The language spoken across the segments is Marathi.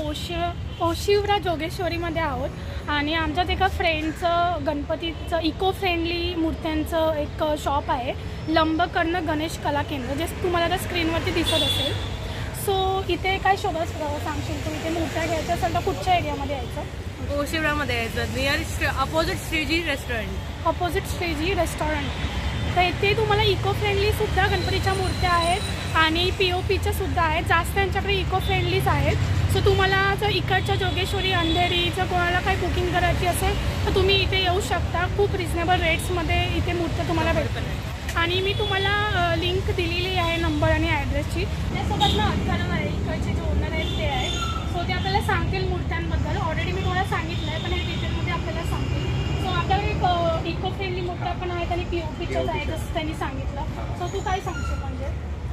ओशिवरा जोगेश्वरीमध्ये आहोत आणि आमच्यात एका फ्रेंडचं गणपतीचं इको फ्रेंडली मूर्त्यांचं एक शॉप आहे, लंबकर्ण गणेश कला केंद्र, जे तुम्हाला आता स्क्रीनवरती दिसत असेल. सो इथे काय शोधत सांगशील तू? इथे मूर्त्या घ्यायच्या असेल तर कुठच्या एरियामध्ये यायचं? ओशिवरामध्ये यायचं, near opposite Shreeji restaurant. Opposite Shreeji restaurant. तर इथे तुम्हाला इको फ्रेंडलीसुद्धा गणपतीच्या मूर्त्या आहेत आणि POPच्या सुद्धा आहेत. जास्त त्यांच्याकडे इको फ्रेंडलीच आहेत. सो तुम्हाला जर इकडच्या जोगेश्वरी, अंधेरी जर कोणाला काही बुकिंग करायची असेल तर तुम्ही इथे येऊ शकता. खूप रिजनेबल रेट्समध्ये इथे मूर्त्या तुम्हाला भेटतात. आणि मी तुम्हाला लिंक दिलेली आहे, नंबर आणि ॲड्रेसची. त्यासोबत ना अचानक आहे इकडचे जे ओनर आहेत ते आहेत. सो ते आपल्याला सांगतील मूर्त्यांबद्दल. ऑलरेडी मी तुम्हाला सांगितलं आहे, पण हे डिटेलमध्ये आपल्याला सांगतील. सो आपल्याकडे एक इको फ्रेंडली मूर्त्या पण आहेत आणि POPच्याच आहेत जसं त्यांनी सांगितलं. सो तू काय सांगशील? म्हणजे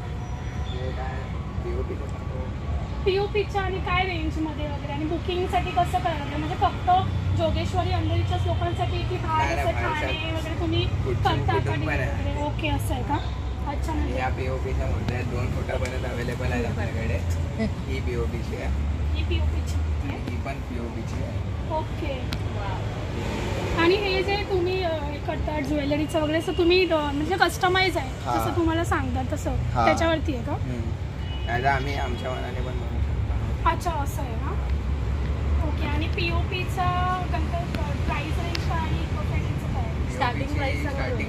POPच्या आणि काय रेंजमध्ये वगैरे आणि बुकिंगसाठी कसं करायला, म्हणजे फक्त जोगेश्वरी अंधेरीच्याच लोकांसाठी की बाहेर असं ठाणे वगैरे तुम्ही करता का वगैरे? ओके, असं आहे का? अच्छा. म्हणजे या POPच्या मूर्त्या 2 फुटापर्यंत अवेलेबल आहेत आपल्याकडे. ही POPची आहे, ही POPची आहे, ही पण POPची आहे. ओके. आणि हे जे तुम्ही करता ज्वेलरीचं वगैरे, असं तुम्ही म्हणजे कस्टमाइज आहे जसं तुम्हाला सांगतात तसं त्याच्यावरती आहे का? नाही, आम्ही आमच्या मनाने पण बनवू शकतो. अच्छा, असं आहे ना. ओके. आणि POPचा प्राईस रेंज काय आणि इको फ्रेंडलीचं काय? स्टार्टिंग प्राइस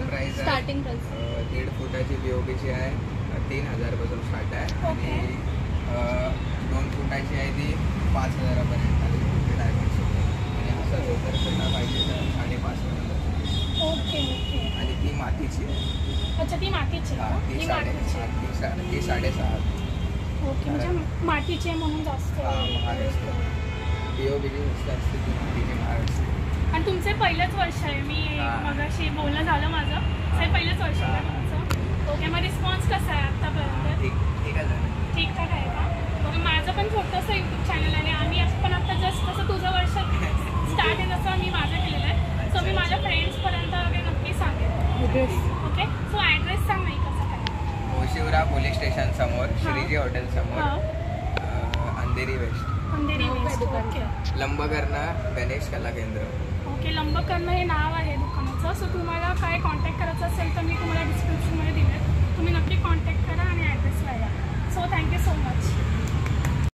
1.5 फुटाची POPची आहे, 3000 पासून स्टार्ट आहे. आणि 2 फुटाची आहे ती 5000पर्यंत डायमंड. आणि असं जर फुटा पाहिजे तर 5.5 पर्यंत. Okay okay. आणि ती मातीची आहे. अच्छा, ती मातीची आहे का? ती 6.5. ओके, म्हणजे मातीची आहे म्हणून जास्त महाराष्ट्र POPची वस्तू असते ती मातीची महाराष्ट्र. आणि तुमचे पहिलंच वर्ष आहे. मी मगाशी बोलणं झालं माझं, ते पहिलंच वर्ष आहे तुमचं. ओके. मग रिस्पॉन्स कसा आहे आत्तापर्यंत? ठीक आहे. ठीकठाक आहे का? ओके. माझं पण छोटंसं यूट्यूब चॅनल आहे आणि आम्ही पण आता जस्ट तसं तुझं वर्ष स्टार्ट आहे तसं मी माझं केलेलं आहे. सो मी माझ्या फ्रेंड्सपर्यंत वगैरे नक्की सांगेन. ओके. सो ॲड्रेस सांग नाही कसं काय? ओशिवरा पोलीस स्टेशन समोर, श्रीजी हॉटेल समोर, Andheri west. Andheri west. Okay. Lambakarna Ganesh Kala Kendra. Okay. Lambakarna हे नाव आहे दुकानाचं. सो तुम्हाला काय कॉन्टॅक्ट करायचं असेल तर मी तुम्हाला